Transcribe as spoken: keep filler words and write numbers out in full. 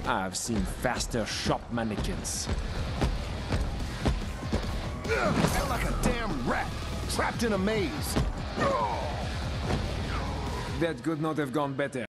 I've seen faster shop mannequins. I feel like a damn rat, trapped in a maze. That could not have gone better.